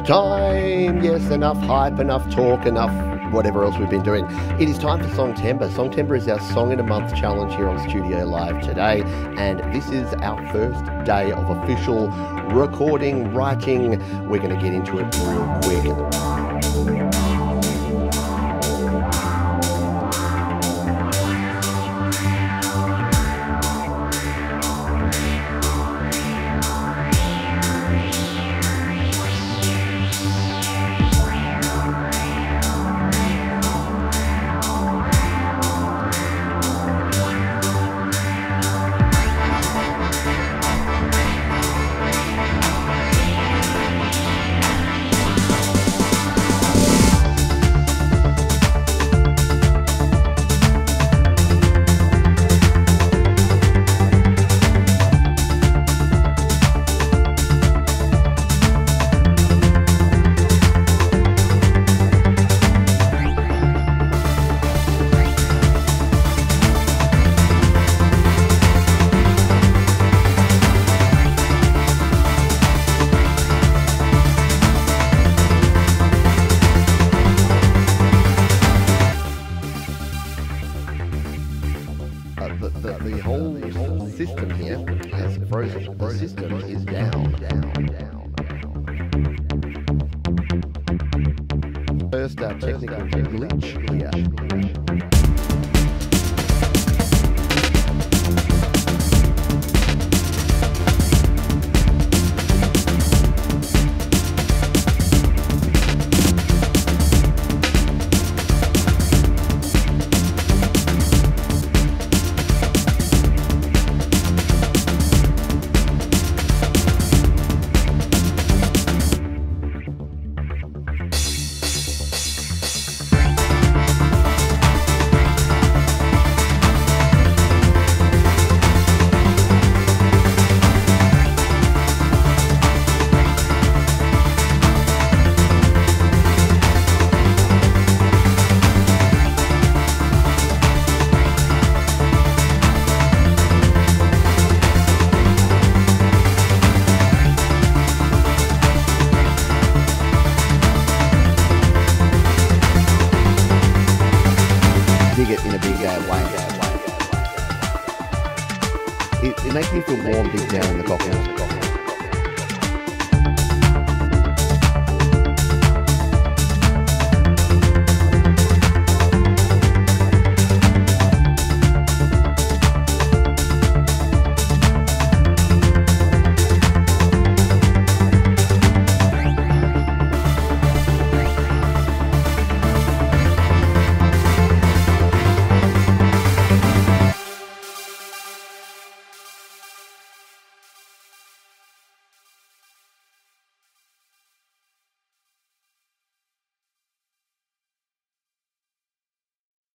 time. Yes, enough hype, enough talk, enough whatever else we've been doing. It is time for Songtember. Songtember is our Song in a Month challenge here on Studio Live today, and this is our first day of official recording, writing. We're going to get into it real quick. The whole system here has frozen. The system is down. First technical glitch here. Dig it in a big way. It makes me feel warm deep down in the cockles.